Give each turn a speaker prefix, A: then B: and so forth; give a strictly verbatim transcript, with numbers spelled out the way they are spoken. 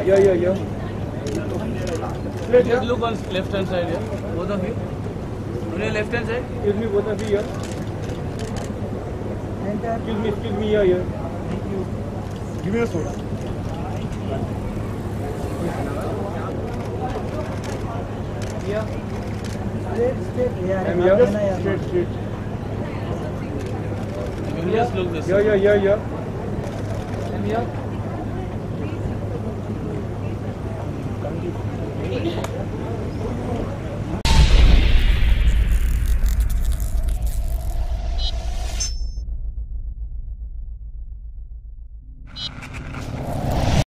A: Yeah, yeah, yeah. Straight,
B: Just
A: yeah.
B: look on left hand side here. Both of you. On your left hand side.
A: Excuse me, both of you here. Excuse me, excuse me, yeah, yeah. Give me a soda.
C: Yeah. Straight, straight. Yeah.
A: I'm here. Straight, straight.
B: You just look this
A: Yeah,
B: way.
A: yeah, yeah, yeah.
C: I'm here.